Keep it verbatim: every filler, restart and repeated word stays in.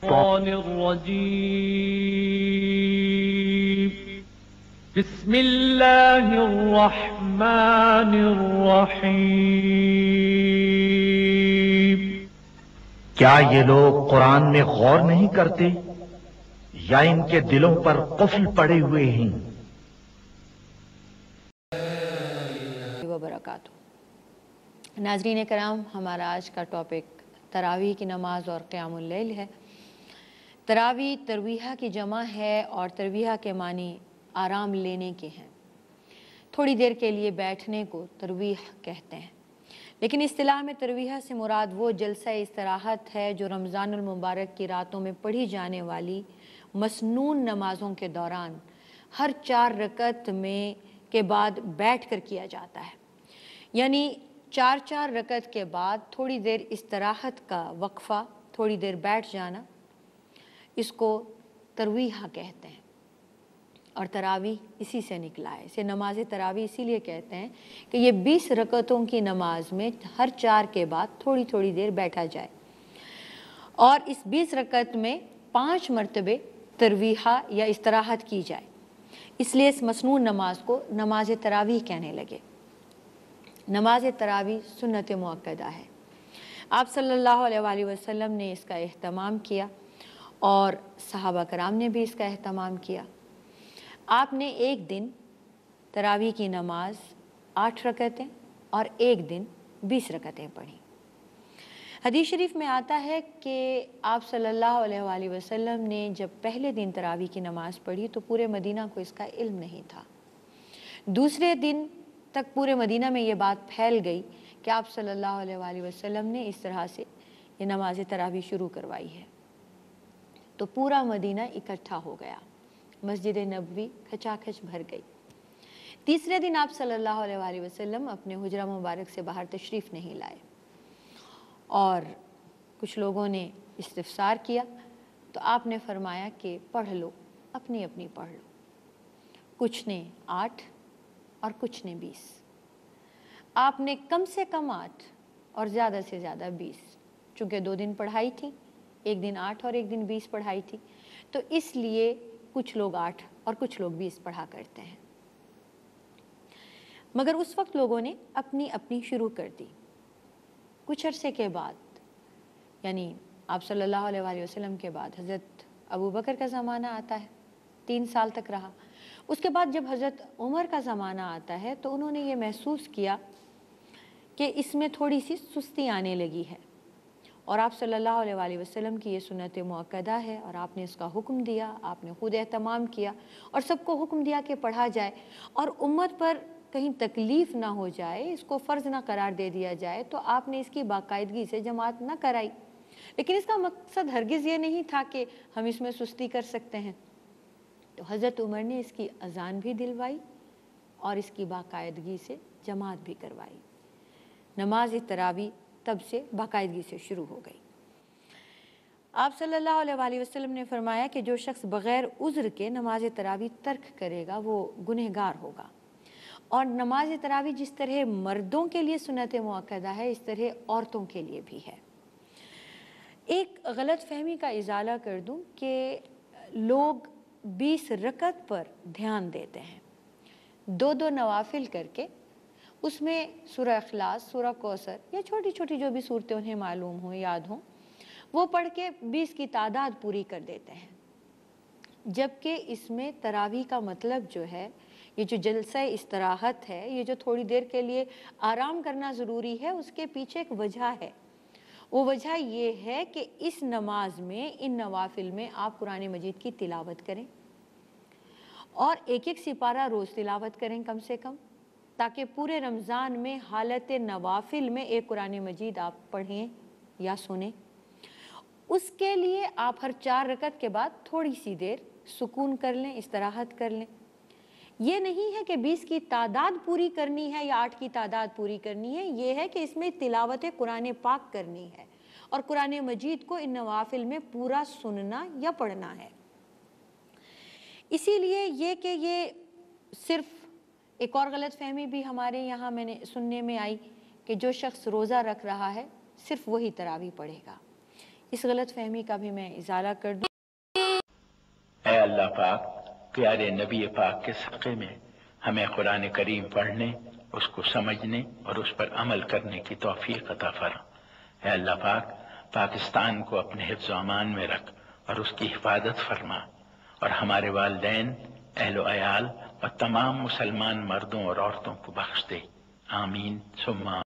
الشيطان الرجيم بسم الله الرحمن الرحيم کیا یہ لوگ قرآن میں غور نہیں کرتے یا ان کے دلوں پر قفل پڑے ہوئے ہیں؟ وبرکاتہ۔ ناظرین کرام، ہمارا آج کا ٹاپک تراویح کی نماز اور قیام اللیل ہے۔ تراویح ترویحہ کی جمع ہے اور ترویحہ کے معنی آرام لینے کے ہیں۔ تھوڑی دیر کے لیے بیٹھنے کو ترویح کہتے ہیں، لیکن اصطلاح میں ترویحہ سے مراد وہ جلسہ استراحت ہے جو رمضان المبارک کی راتوں میں پڑھی جانے والی مسنون نمازوں کے دوران ہر چار رکعت میں کے بعد بیٹھ کر کیا جاتا ہے، یعنی چار چار رکعت کے بعد تھوڑی دیر استراحت کا وقفہ، تھوڑی دیر بیٹھ جانا، اس کو ترویحہ کہتے ہیں۔ اور تراویح اسی سے نکلا ہے، اسے نماز تراویح اسی لیے کہتے ہیں کہ یہ بیس رکعتوں کی نماز میں ہر چار کے بعد تھوڑی تھوڑی دیر بیٹھا جائے، اور اس بیس رکعت میں پانچ مرتبے ترویحہ یا استراحت کی جائے، اس لیے اس مسنون نماز کو نماز تراویح کہنے لگے۔ نماز تراویح سنت مؤکدہ ہے، آپ صلی اللہ علیہ وآلہ وسلم نے اس کا اہتمام کیا اور صحابہ کرام نے بھی اس کا اہتمام کیا۔ آپ نے ایک دن تراویح کی نماز آٹھ رکعتیں اور ایک دن بیس رکعتیں پڑھیں۔ حدیث شریف میں آتا ہے کہ آپ صلی اللہ علیہ وآلہ وسلم نے جب پہلے دن تراویح کی نماز پڑھی تو پورے مدینہ کو اس کا علم نہیں تھا۔ دوسرے دن تک پورے مدینہ میں یہ بات پھیل گئی کہ آپ صلی اللہ علیہ وآلہ وسلم نے اس طرح سے یہ نماز تراویح شروع کروائی ہے، تو پورا مدینہ اکٹھا ہو گیا، مسجد نبوی کھچا کھچ بھر گئی۔ تیسرے دن آپ صلی اللہ علیہ وآلہ وسلم اپنے حجرہ مبارک سے باہر تشریف نہیں لائے، اور کچھ لوگوں نے استفسار کیا تو آپ نے فرمایا کہ پڑھ لو، اپنی اپنی پڑھ لو۔ کچھ نے آٹھ اور کچھ نے بیس، آپ نے کم سے کم آٹھ اور زیادہ سے زیادہ بیس، چونکہ دو دن پڑھائی تھی، ایک دن آٹھ اور ایک دن بیس پڑھائی تھی، تو اس لیے کچھ لوگ آٹھ اور کچھ لوگ بیس پڑھا کرتے ہیں۔ مگر اس وقت لوگوں نے اپنی اپنی شروع کر دی۔ کچھ عرصے کے بعد، یعنی آپ صلی اللہ علیہ وآلہ وسلم کے بعد حضرت ابو بکر کا زمانہ آتا ہے، تین سال تک رہا۔ اس کے بعد جب حضرت عمر کا زمانہ آتا ہے تو انہوں نے یہ محسوس کیا کہ اس میں تھوڑی سی سستی آنے لگی ہے، اور آپ صلی اللہ علیہ وآلہ وسلم کی یہ سنت مؤکدہ ہے اور آپ نے اس کا حکم دیا، آپ نے خود اہتمام کیا اور سب کو حکم دیا کہ پڑھا جائے، اور امت پر کہیں تکلیف نہ ہو جائے، اس کو فرض نہ قرار دے دیا جائے، تو آپ نے اس کی باقاعدگی سے جماعت نہ کرائی۔ لیکن اس کا مقصد ہرگز یہ نہیں تھا کہ ہم اس میں سستی کر سکتے ہیں، تو حضرت عمر نے اس کی اذان بھی دلوائی اور اس کی باقاعدگی سے جماعت بھی کروائی۔ نماز تراویح تب سے باقاعدگی سے شروع ہو گئی۔ آپ صلی اللہ علیہ وآلہ وسلم نے فرمایا کہ جو شخص بغیر عذر کے نماز تراویح ترک کرے گا وہ گنہگار ہوگا، اور نماز تراویح جس طرح مردوں کے لیے سنت مؤکدہ ہے، اس طرح عورتوں کے لیے بھی ہے۔ ایک غلط فہمی کا ازالہ کر دوں کہ لوگ بیس رکعت پر دھیان دیتے ہیں، دو دو نوافل کر کے اس میں سورہ اخلاص، سورہ کوثر یا چھوٹی چھوٹی جو بھی صورتیں انہیں معلوم ہوں، یاد ہوں، وہ پڑھ کے بیس کی تعداد پوری کر دیتے ہیں، جبکہ اس میں تراویح کا مطلب جو ہے، یہ جو جلسہ استراحت ہے، یہ جو تھوڑی دیر کے لیے آرام کرنا ضروری ہے، اس کے پیچھے ایک وجہ ہے۔ وہ وجہ یہ ہے کہ اس نماز میں، ان نوافل میں آپ قرآن مجید کی تلاوت کریں، اور ایک ایک سپارہ روز تلاوت کریں کم سے کم، تاکہ پورے رمضان میں حالت نوافل میں ایک قرآن مجید آپ پڑھیں یا سنیں۔ اس کے لیے آپ ہر چار رکعت کے بعد تھوڑی سی دیر سکون کر لیں، استراحت کر لیں۔ یہ نہیں ہے کہ بیس کی تعداد پوری کرنی ہے یا آٹھ کی تعداد پوری کرنی ہے، یہ ہے کہ اس میں تلاوت قرآن پاک کرنی ہے اور قرآن مجید کو ان نوافل میں پورا سننا یا پڑھنا ہے۔ اسی لیے یہ کہ یہ صرف ایک اور غلط فہمی بھی ہمارے یہاں میں نے سننے میں آئی کہ جو شخص روزہ رکھ رہا ہے صرف وہی تراویح پڑھے گا۔ اس غلط فہمی کا بھی میں ازالہ کر دوں۔ اے اللہ پاک، پیارے نبی پاک کے صدقے میں ہمیں قرآن کریم پڑھنے، اس کو سمجھنے اور اس پر عمل کرنے کی توفیق عطا فرما۔ اے اللہ پاک، پاکستان کو اپنے حفظ و امان میں رکھ اور اس کی حفاظت فرما، اور ہمارے والدین، اہل و عیال اور تمام مسلمان مردوں اور عورتوں کو بخش دے۔ آمین ثم